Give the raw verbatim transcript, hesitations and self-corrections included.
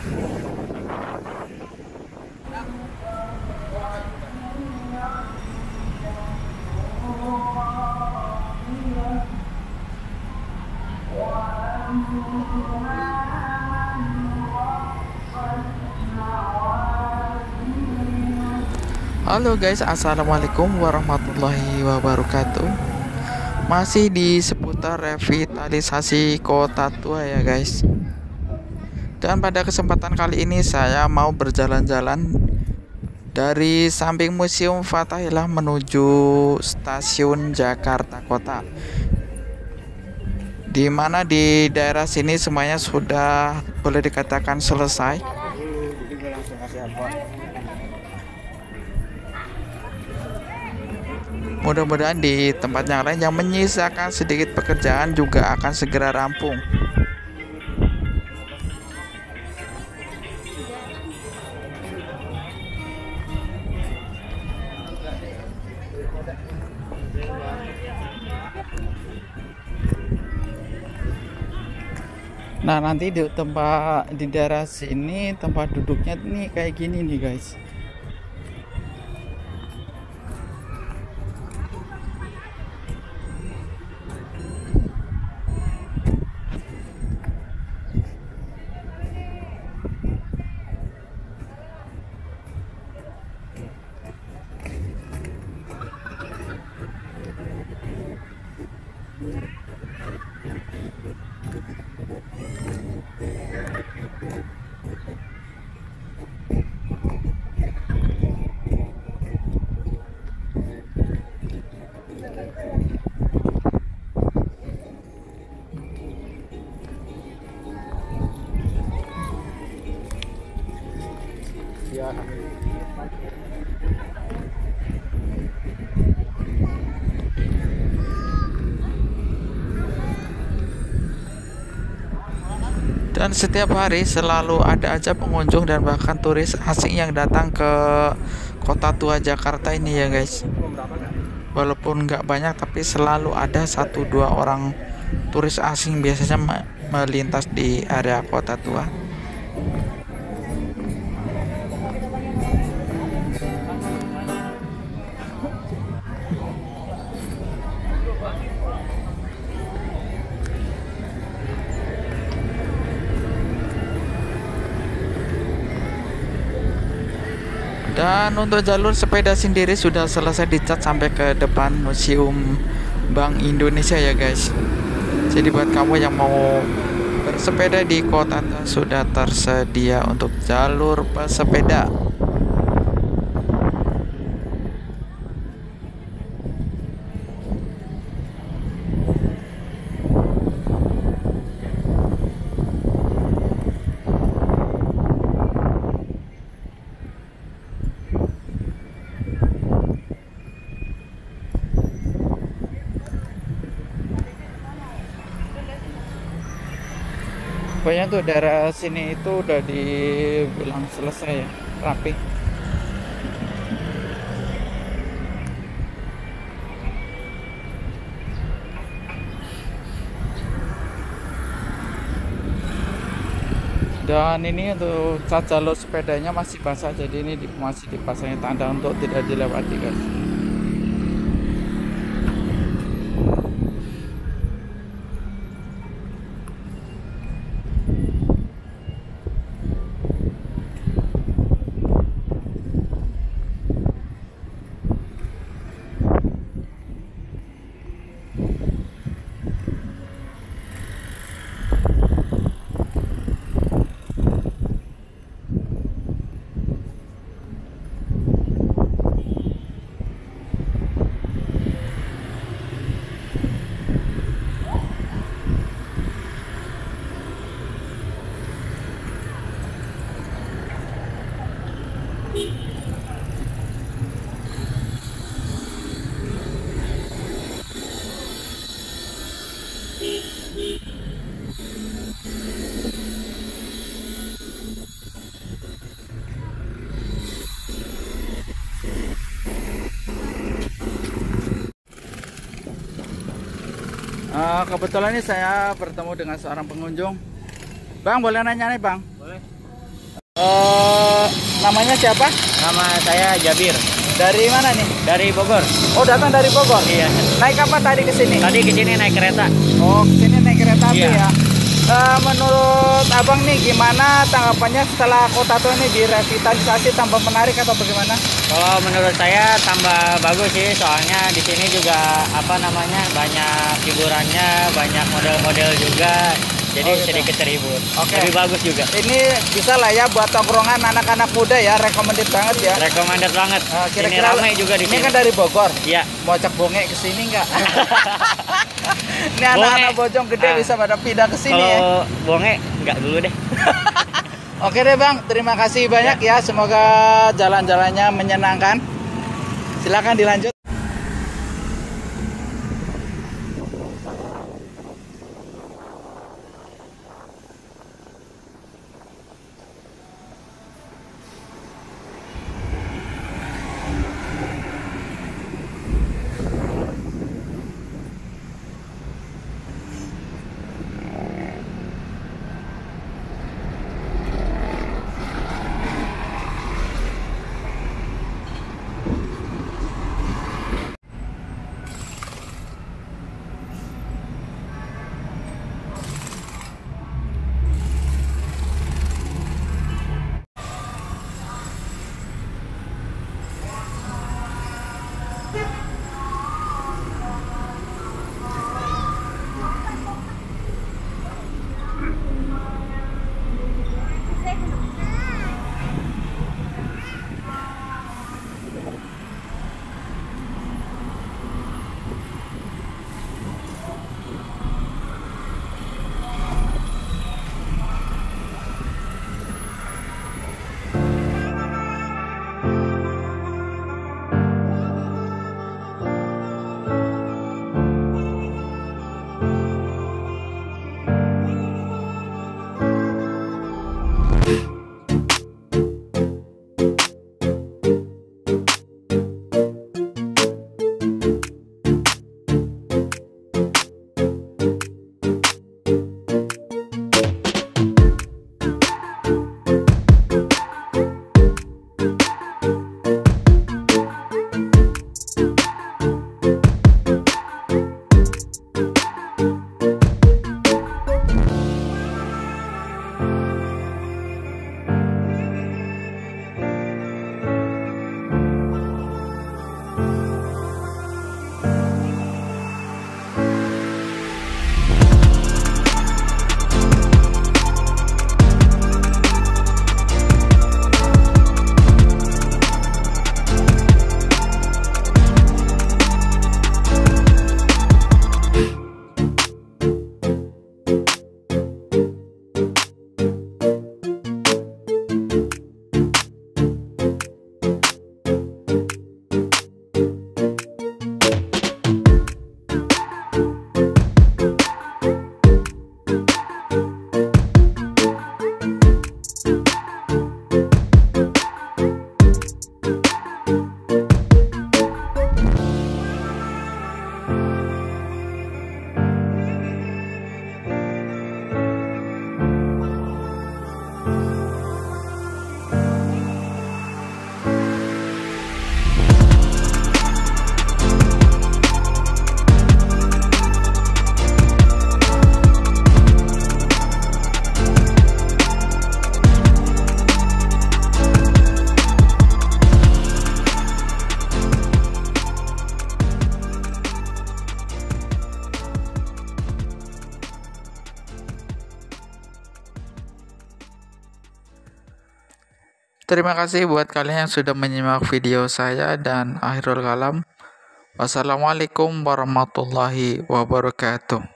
Halo guys, assalamualaikum warahmatullahi wabarakatuh. Masih di seputar revitalisasi kota tua ya guys. Dan pada kesempatan kali ini saya mau berjalan-jalan dari samping Museum Fathahillah menuju Stasiun Jakarta Kota, di mana di daerah sini semuanya sudah boleh dikatakan selesai. Mudah-mudahan di tempat yang lain yang menyisakan sedikit pekerjaan juga akan segera rampung. Nah, nanti di tempat di daerah sini tempat duduknya nih kayak gini nih guys. Dan setiap hari selalu ada aja pengunjung dan bahkan turis asing yang datang ke kota tua Jakarta ini ya guys. Walaupun nggak banyak tapi selalu ada satu dua orang turis asing biasanya melintas di area kota tua. Dan untuk jalur sepeda sendiri sudah selesai dicat sampai ke depan Museum Bank Indonesia ya guys. Jadi buat kamu yang mau bersepeda di kota sudah tersedia untuk jalur pesepeda. Pokoknya tuh daerah sini itu udah dibilang selesai ya, rapi. Dan ini untuk cat jalur sepedanya masih basah, jadi ini masih dipasangnya tanda untuk tidak dilewati guys. Uh, kebetulan ini saya bertemu dengan seorang pengunjung. Bang, boleh nanya nih bang? Boleh. Namanya siapa? Nama saya Jabir. Dari mana nih? Dari Bogor. Oh, datang dari Bogor? Iya. Naik apa tadi ke sini? Tadi ke sini naik kereta. Oh, ke sini naik kereta api Iya. ya. Eh, menurut Abang nih gimana tanggapannya setelah Kota Tua ini direvitalisasi tambah menarik atau bagaimana? Kalau menurut saya tambah bagus sih, soalnya di sini juga apa namanya banyak hiburannya, banyak model-model juga. Jadi Oh, gitu. sedikit terhibur. Oke. Lebih bagus juga. Ini bisa lah ya buat tongkrongan anak-anak muda ya, recommended banget ya. Recommended banget. Eh, Ini kira-kira ramai juga di ini sini. kan dari Bogor. Iya. Mau cek bonge ke sini nggak? Ini anak-anak Bojong gede Ah. bisa pada pindah ke sini ya. Kalau bonge nggak dulu deh. Oke deh Bang, terima kasih banyak ya. Semoga jalan-jalannya menyenangkan. Silakan dilanjut. Terima kasih buat kalian yang sudah menyimak video saya dan akhirul kalam. Wassalamualaikum warahmatullahi wabarakatuh.